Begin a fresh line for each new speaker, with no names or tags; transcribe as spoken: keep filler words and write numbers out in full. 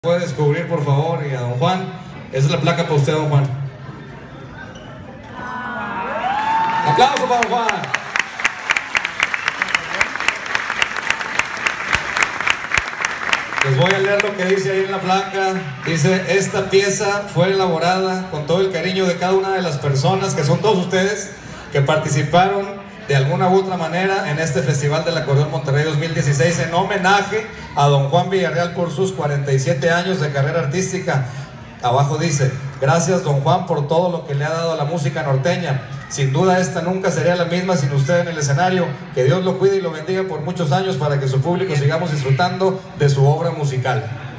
Puede descubrir, por favor, y a don Juan. Esa es la placa para usted, don Juan. ¡Aplauso para don Juan! Les voy a leer lo que dice ahí en la placa. Dice: esta pieza fue elaborada con todo el cariño de cada una de las personas, que son todos ustedes, que participaron de alguna u otra manera en este Festival del Acordeón Monterrey dos mil dieciséis, en homenaje a don Juan Villarreal por sus cuarenta y siete años de carrera artística. Abajo dice: gracias, don Juan, por todo lo que le ha dado a la música norteña. Sin duda esta nunca sería la misma sin usted en el escenario. Que Dios lo cuide y lo bendiga por muchos años, para que su público sigamos disfrutando de su obra musical.